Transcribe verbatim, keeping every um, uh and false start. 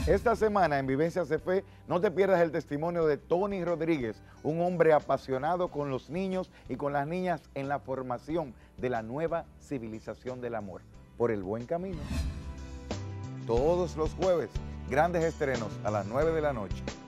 Esta semana en Vivencias de Fe no te pierdas el testimonio de Tony Rodríguez, un hombre apasionado con los niños y con las niñas en la formación de la nueva civilización del amor, por el buen camino. Todos los jueves, grandes estrenos a las nueve de la noche.